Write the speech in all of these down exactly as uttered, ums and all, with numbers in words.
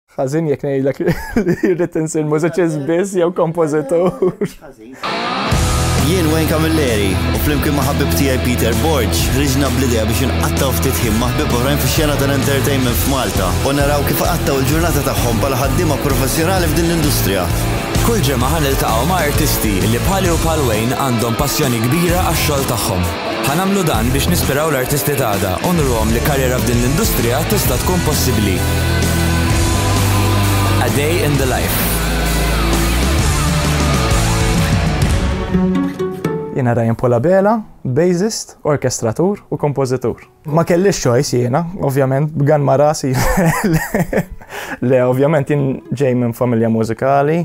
Ħażin jekk ngħidlek li rrid insir mużiċist biss jew kompożitur. Jien Wayne Camilleri u flimkien ma' ħabib tiegħi Peter Borg ħriġna bl-idea biex inqattaw ftit ħin ma' ħbieb oħrajn fix-xena tal-entertainment f'Malta u naraw kif qattaw il-ġurnata tagħhom bħala ħaddiema professjonali f'din l-industrija. Kull ġimgħa ħaniltaqgħu ma' artisti li bħali u bħal Wayne għandhom passjoni kbira għax-xogħol tagħhom. Ħanamlu dan biex nispiraw l-artisti tagħna u nurhom li karriera f'din l-industrija tista' tkun possibbli. A day in the life. Jiena Ryan Abela, bassist, orchestratur u kompożitur. Ma kellix choice jiena, ovvjament, b'gan ma' rasi. Le, ovvjament jien ġej minn familja mużikali.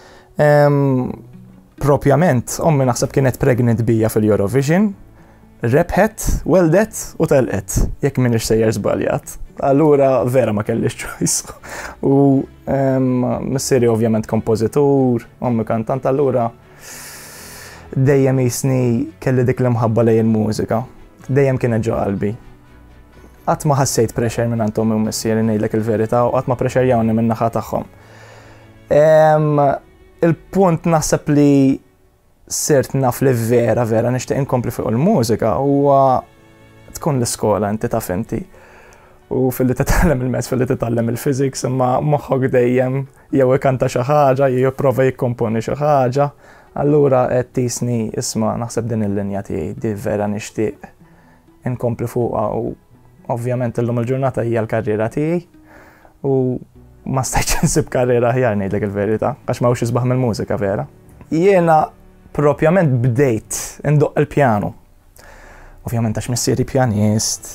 Propjament, ommi naħseb kienet pregnant bija fil-Eurovision. Rebħet, weldet u telqet, jekk minix sejjer żbaljat. Allura vera ma kellix choice. U missieri ovvjament kompożitur, ommi kantant, allura dejjem jisni kelli dik l-imħabba lejn il-mużika. Dejjem kienet ġo qalbi. Qatt ma ħassejt pressure minn għand ommi u missieri ngħidlek il-verità u qatt ma pressure minn naħa tagħhom. Il-punt naħseb li sirt naf li vera vera nixtieq inkompli fuq il-mużika huwa tkun l-iskola inti taf inti. U fil-li titgħallem il-mezz fil-li titgħallem il-physics imma moħħok dejjem jew ikanta xi ħaġa jew jipprova jikkomponi xi ħaġa. Allura qed tisni isma' naħseb din il-linja tiegħi di vera nixtieq inkompli fuqha u ovvjament illum il-ġurnata hija l-karriera tiegħi u ma stajtx insib karriera aħjar ngħidlek il-verità għax m'hawnx isbaħ mill-mużika vera. Jiena propjament bdejt indoq il-pjanu. Ovvjament għax missieri pjanist.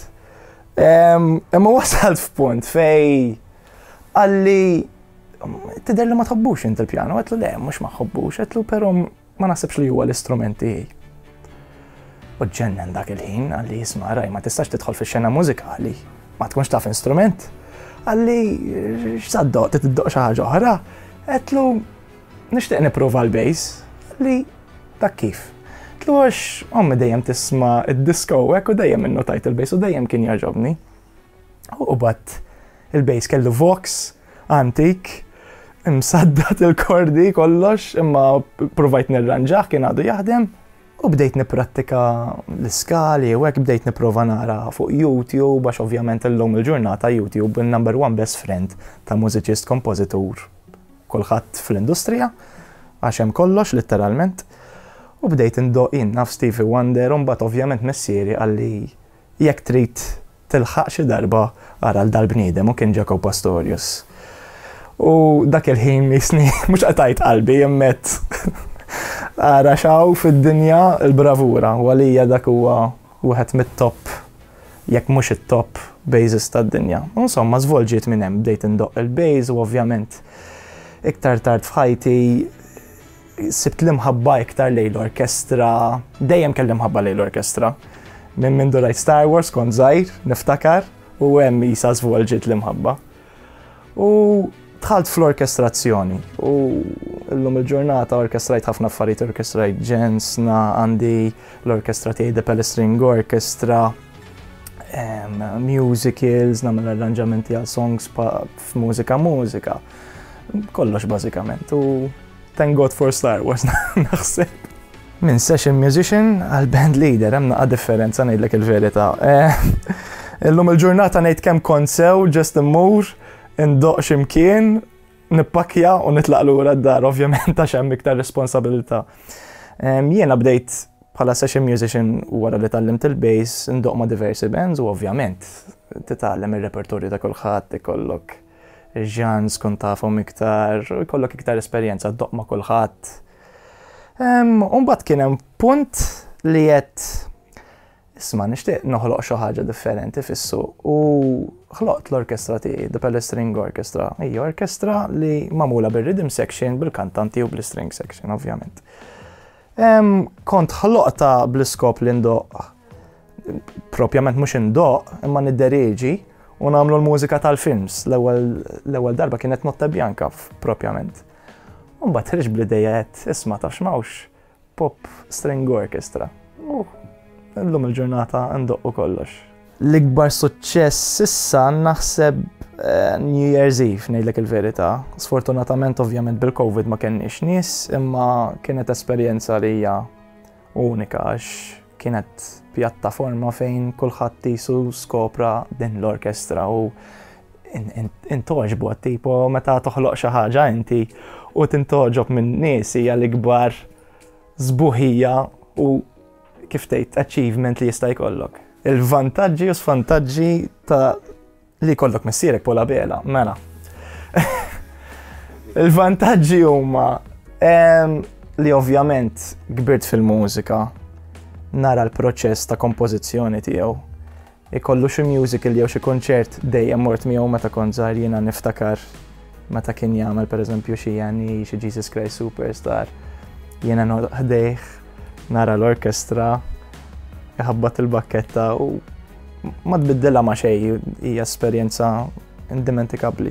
Imma wasalt f'punt fej għalli tidher li ma tħobbux inti l-pjanu, għetlu le, mhux ma tħobbux, għetlu però ma naħsibx li huwa l-istrument tiegħi. U ġennen dak il-ħin għalli jisma' raj ma tistax tidħol fix-xena mużikali, ma tkunx taf instrument. Għalli x'saddoq titdoq xi ħaġa oħra, għetlu nixtieq nipprova l-bass, għalli dak kif. Għetlu għax ommi dejjem tisma' id-disco hekk u dejjem innotajt il-bass u dejjem kien jagħġobni. U bat il-bass kellu vox antik, imsaddat il-kordi kollox, imma provajt nirranġaħ kien għadu jaħdem u bdejt niprattika l-iskali u hekk bdejt nipprova nara fuq YouTube għax ovvjament illum il-ġurnata YouTube il-number one best friend ta' mużiċist kompożitur kulħadd fl-industrija għax hemm kollox letteralment u bdejt indoq jien naf Stevie Wonder u mbagħad ovvjament missieri għalli jekk trid tilħaq xi darba ara l-dal-bniedem u kien Jaco Pastorius. U dak il-ħin jisni, mux għatajt qalbi, jemmet. Għara xaw fid-dinja il-bravura, u għalija dak huwa wieħed mit-top, jekk mux il-top bassist tad-dinja. Insomma, żvolġiet minn hemm bdejt indoq il-bass u ovvjament iktar tard f'ħajti sibt l-imħabba iktar lejn l-orkestra, dejjem kelli imħabba lejn l-orkestra. Minn minn durajt Star Wars kont żgħir, niftakar, u hemm isa żvolġiet l-imħabba. U dħalt fl-orkestrazzjoni u llum il-ġurnata orkestrajt ħafna affarijiet, orkestrajt jazz, għandi l-orkestra tiegħi Abela String Orchestra, musicals, nagħmel arranġamenti għal songs f'mużika mużika. Kollox bażikament u thank God for Star Wars naħseb. Minn session musician għal band leader hemm naqa' differenza ngħidlek il-verità. Illum il-ġurnata ngħid kemm kont sew just immur indoq x'imkien, nippakja u nitlaq lura d-dar, ovvjament għax hemm iktar responsabilità. Jiena bdejt bħala session musician wara li tallimt il-bass, indoq ma' diversi bands u ovvjament titgħallem ir-repertorju ta' kulħadd, ikollok ġans kun tafhom iktar, ikollok iktar esperjenza ddoq ma' kulħadd. U mbagħad kien hemm punt li qed isma' nixtieq noħloq xi ħaġa differenti fis-suq u ħloqt l-orkestra tiegħi, Abela String Orchestra. Hija orkestra li magħmula bir-rhythm section, bil-kantanti u bl-string section, ovvjament. Kont ħloqta bl-iskop li ndoq, propjament mhux indoq, imma niddereġi u nagħmlu l-mużika tal-films. L-ewwel darba kienet Notte Bjanka propjament. U mbagħad ħriġ bl-idea qed isma' taf x'mawx pop string orchestra. Llum il-ġurnata ndoqqu kollox. l-ikbar suċċess issa naħseb New Year's Eve ngħidlek il-verità. Sfortunatament ovvjament bil-Covid ma kenniex nies, imma kienet esperjenza li hija unika għax kienet pjattaforma fejn kulħadd isu skopra din l-orkestra u intoġbu tipo meta toħloq xi ħaġa inti u tintoġob minn nies hija l-ikbar żbuħija u kif tgħid achievement li jista' jkollok. Il-vantaġġi u svantaġġi ta' li jkollok missierek bħala Abela, mela. Il-vantaġġi huma li ovvjament kbirt fil-mużika, nara l-proċess ta' kompożizzjoni tiegħu. Ikollu xi musical jew xi kunċert dejjem mort miegħu meta kont żgħir jiena niftakar meta kien jagħmel pereżempju xi Janni, xi Jesus Christ Superstar. Jiena ħdejh nara l-orkestra, iħabbat il-bakketta u ma tbiddilha ma' xejn, hija esperjenza indimentikabbli.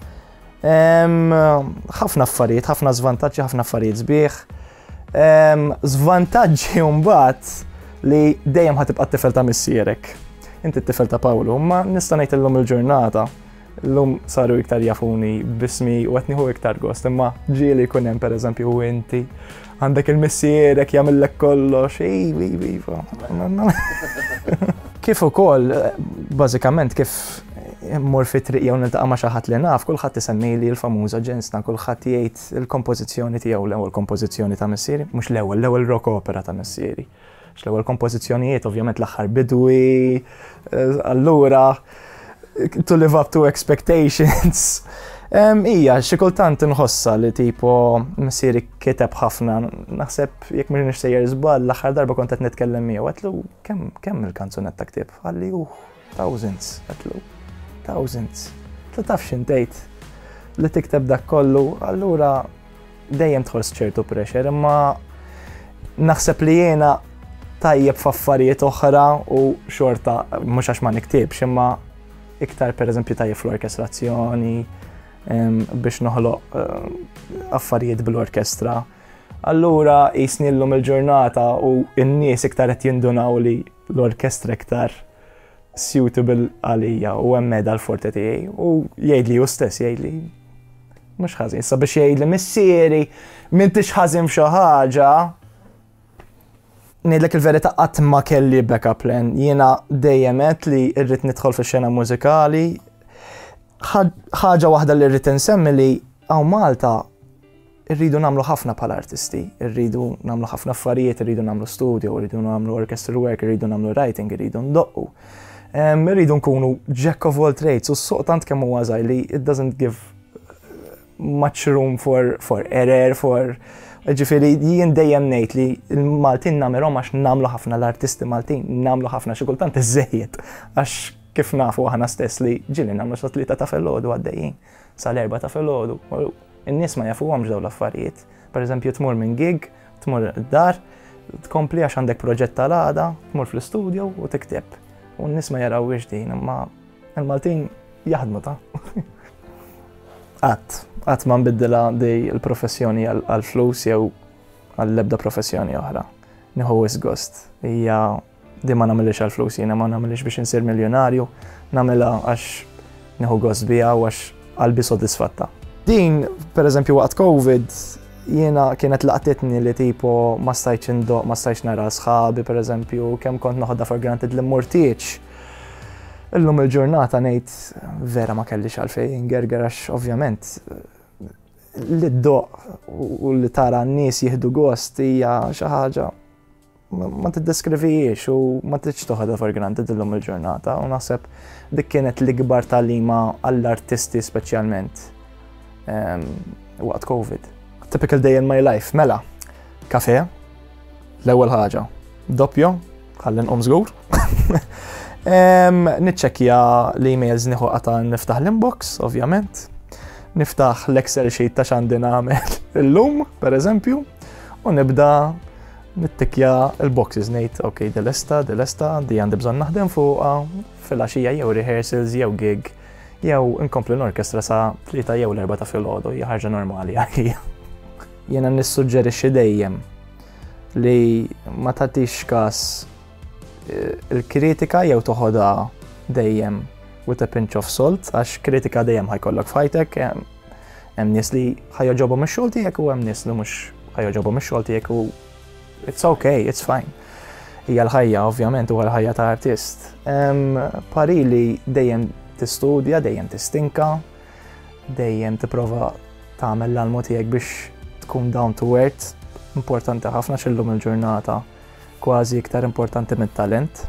Ħafna affarijiet, ħafna żvantaġġi, ħafna affarijiet sbieħ. Żvantaġġi mbagħad li dejjem ħatibqa' t-tifel ta' missierek. Inti t-tifel ta' Pawlu, ma nista' ngħid illum il-ġurnata. Illum saru iktar jafuni bismi u qed nieħu iktar gost, imma ġieli jkun hemm pereżempju inti għandek il-missierek jagħmellek kollox, iva, iva. Kif ukoll, bażikament kif immur fi triq jew niltaqa' ma' xi ħadd li naf, kulħadd isemmili l-famuża ġensna, kulħadd jgħid il-kompożizzjoni tiegħu l-ewwel kompożizzjoni ta' missieri, mhux l-ewwel, l-ewwel rock opera ta' missieri. L-ewwel kompożizzjonijiet ovvjament l-aħħar bidwi, allura to live up to expectations. Ija, xi kultant inħossa li tipo missieri kiteb ħafna, naħseb jekk mhux sejjer żball l-aħħar darba kont qed nitkellem miegħu għedlu kemm kemm il-kanzunetta ktib? Għalli uh, thousands, għedlu thousands. Tla tafx intejt li tikteb dak kollu, allura dejjem tħoss ċertu pressure, imma naħseb li jiena tajjeb f'affarijiet oħra u xorta mhux għax ma niktibx, imma iktar pereżempju tajjeb fl-orkestrazzjoni, biex noħloq affarijiet bil-orkestra. Allura jisni llum il-ġurnata u n-nies iktar qed jindunaw li l-orkestra iktar suitable għalija u hemm meda l-forte tiegħi u jgħidli hu stess jgħidli mhux ħażin. Issa biex jgħidli missieri m'intix ħażin f'xi ħaġa, ngħidlek il-verità qatt ma kelli backup plan. Jiena dejjem qed li rrid nidħol fix-xena mużikali. Ħaġa waħda li rrid insemmi li hawn Malta rridu nagħmlu ħafna bħala artisti, rridu nagħmlu ħafna affarijiet, irridu nagħmlu studio, irridu nagħmlu orchestral work, irridu nagħmlu writing, irridu ndoqqu. Irridu nkunu jack of all trades u s-suq tant kemm huwa żgħir li it doesn't give much room for for error, for ġifieri jien dejjem ngħid li l-Maltin nagħmilhom għax nagħmlu ħafna l-artisti Maltin, nagħmlu ħafna xi kultant iżejjed għax kif nafu aħna stess li ġili nagħmlu sa tlieta ta' filgħodu għaddejjin, sal-erba' ta' filgħodu. In-nies ma jafuhomx dawn l-affarijiet. Pereżempju tmur minn gig, tmur id-dar, tkompli għax għandek proġett tal-għada, tmur fl-istudju u tikteb. U n-nies ma jarawx din, imma l-Maltin jaħdmu ta'. Qatt, qatt ma nbiddilha dej il-professjoni għall-flus jew għall-ebda professjoni oħra. Nieħu wisq gost. Hija di ma nagħmilx għall-flus, jiena ma nagħmilx biex insir miljonarju, nagħmilha għax nieħu gost biha u għax qalbi sodisfatta. Din, pereżempju waqt Covid, jiena kienet laqtitni li tipo ma stajtx indoq, ma stajtx nara sħabi pereżempju, kemm kont noħodha for granted li mmurtiex. Illum il-ġurnata ngħid vera ma kellix għalfejn ingerger għax ovvjament li ddoq u li tara n-nies jieħdu gost hija xi ħaġa ma tiddeskrivijiex u ma tridx toħodha for granted illum il-ġurnata u naħseb dik kienet l-ikbar tagħlima għall-artisti speċjalment waqt Covid. Typical day in my life, mela, kafe, l-ewwel ħaġa, doppju, ħalli nqum żgur. Niċċekkja l-emails nieħu qata niftaħ l-inbox, ovvjament. Niftaħ l-Excel sheet ta' x'għandi nagħmel illum, pereżempju, u nibda nittikja l-boxes ngħid, ok, dil-esta, dil-esta, di għandi bżonn naħdem fuqha, fil-għaxija jew rehearsals jew gig, jew inkompli l-orkestra sa tlieta jew l-erba' ta' filgħodu, hija ħaġa normali għalija. Jiena nissuġġerixxi dejjem li ma tagħtix każ il-kritika jew toħodha dejjem with a pinch of salt, għax kritika dejjem ħajkollok fajtek, hemm nies li ħajjoġobhom ix-xogħol tiegħek u hemm nies li mhux ħajjoġobhom ix-xogħol tiegħek u it's okay, it's fine. Hija l-ħajja ovvjament huwa l-ħajja ta' artist. Pari li dejjem tistudja, dejjem tistinka, dejjem tipprova tagħmel l-almu tiegħek biex tkun down to earth, importanti ħafna x'illum il-ġurnata kważi iktar importanti mit-talent.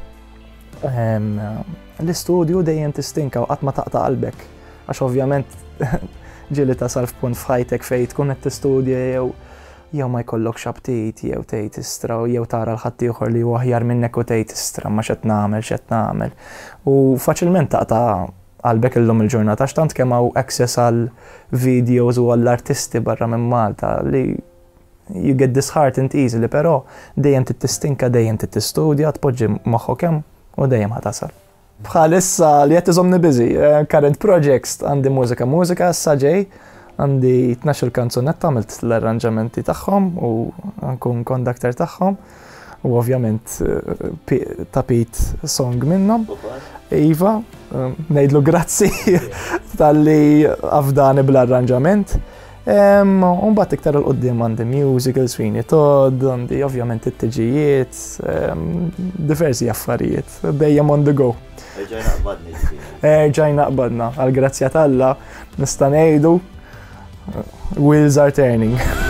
L-istudju dejjem tistinka u qatt ma taqta' qalbek, għax ovvjament ġieli tasal f'punt f'ħajtek fejn tkun qed tistudja jew jew ma jkollokx aptit jew tgħid istra jew tara l-ħadd ieħor li huwa aħjar minnek u tgħid istra ma x'qed nagħmel x'qed nagħmel. U faċilment taqta' qalbek illum il-ġurnata għax tant kemm hawn access għal videos u għall-artisti barra minn Malta li you get disheartened easily, però dejjem tittistinka, dejjem tistudja, tpoġġi moħħok hemm u dejjem ħatasal. Bħalissa li qed iżomni busy, current projects għandi mużika mużika issa ġej, għandi tnax-il kanzunetta għamilt l-arranġamenti tagħhom u nkun konduktor tagħhom u ovvjament tapit song minnhom. Iva, ngħidlu grazzi tal-li afdani bl-arranġament. U mbagħad iktar il-qudiem għandi musicals Sweeney Todd, għandi ovvjament it-tiġijiet, diversi affarijiet, dejjem on the go. Erġajna qbadni. Erġajna qbadna, għal-grazzja tal-Alla nista' ngħidu wheels are turning.